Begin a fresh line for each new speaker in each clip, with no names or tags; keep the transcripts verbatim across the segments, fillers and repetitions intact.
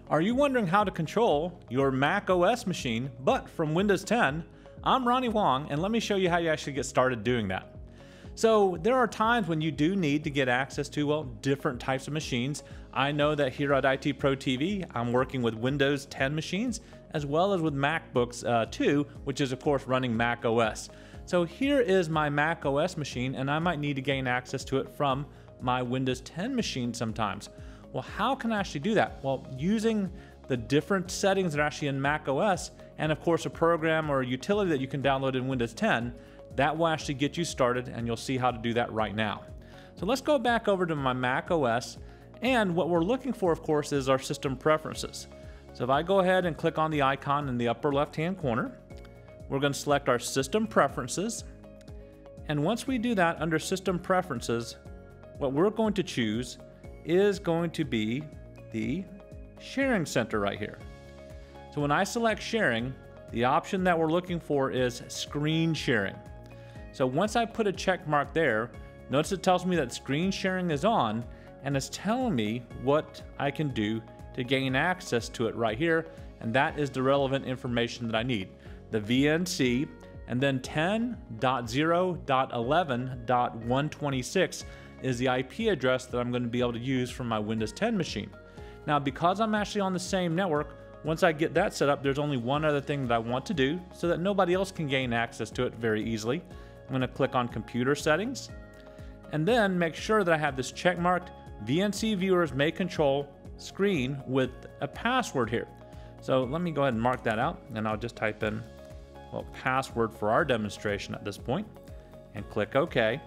Are you wondering how to control your macOS machine, but from Windows ten? I'm Ronnie Wong, and let me show you how you actually get started doing that. So there are times when you do need to get access to, well, different types of machines. I know that here at I T Pro T V, I'm working with Windows ten machines, as well as with MacBooks uh, too, which is of course running macOS. So here is my macOS machine, and I might need to gain access to it from my Windows ten machine sometimes. Well, how can I actually do that? Well, using the different settings that are actually in macOS, and of course a program or a utility that you can download in Windows ten, that will actually get you started, and you'll see how to do that right now. So let's go back over to my macOS, and what we're looking for, of course, is our system preferences. So if I go ahead and click on the icon in the upper left-hand corner, we're going to select our system preferences, and once we do that under system preferences, what we're going to choose is going to be the sharing center right here. So when I select sharing, the option that we're looking for is screen sharing. So once I put a check mark there, notice it tells me that screen sharing is on, and it's telling me what I can do to gain access to it right here, and that is the relevant information that I need. The V N C, and then ten dot zero dot eleven dot one twenty-six is the I P address that I'm going to be able to use from my Windows ten machine. Now, because I'm actually on the same network, once I get that set up, there's only one other thing that I want to do so that nobody else can gain access to it very easily. I'm going to click on Computer Settings, and then make sure that I have this check marked V N C viewers may control screen with a password here. So let me go ahead and mark that out, and I'll just type in, well, password for our demonstration at this point, and click OK.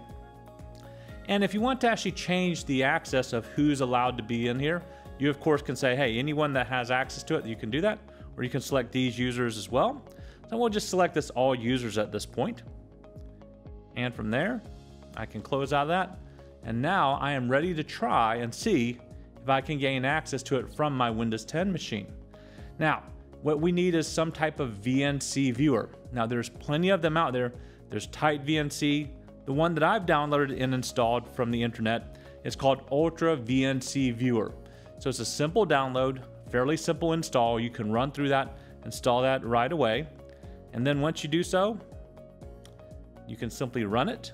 And if you want to actually change the access of who's allowed to be in here, you of course can say, hey, anyone that has access to it, you can do that, or you can select these users as well. So we'll just select this all users at this point. And from there, I can close out of that. And now I am ready to try and see if I can gain access to it from my Windows ten machine. Now, what we need is some type of V N C viewer. Now there's plenty of them out there. There's Tight V N C. The one that I've downloaded and installed from the internet is called Ultra V N C Viewer. So it's a simple download, fairly simple install. You can run through that, install that right away. And then once you do so, you can simply run it.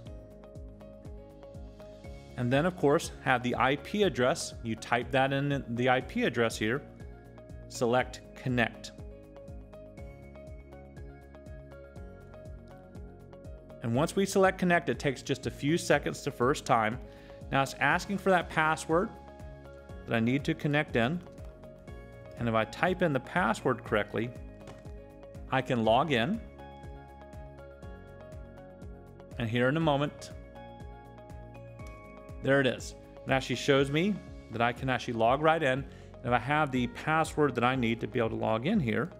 And then of course have the I P address. You type that in the I P address here, select connect. And once we select connect, it takes just a few seconds the first time. Now it's asking for that password that I need to connect in. And if I type in the password correctly, I can log in. And here in a moment, there it is. It actually shows me that I can actually log right in. And if I have the password that I need to be able to log in here,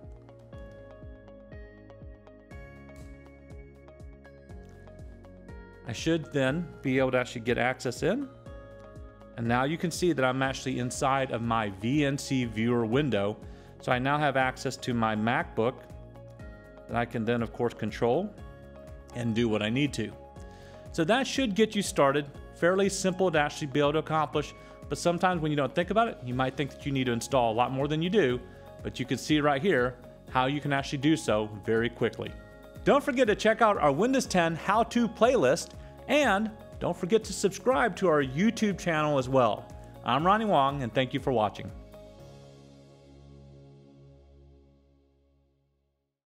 I should then be able to actually get access in. And now you can see that I'm actually inside of my V N C viewer window. So I now have access to my MacBook that I can then of course control and do what I need to. So that should get you started. Fairly simple to actually be able to accomplish, but sometimes when you don't think about it, you might think that you need to install a lot more than you do, but you can see right here how you can actually do so very quickly. Don't forget to check out our Windows ten how-to playlist, and don't forget to subscribe to our YouTube channel as well. I'm Ronnie Wong, and thank you for watching.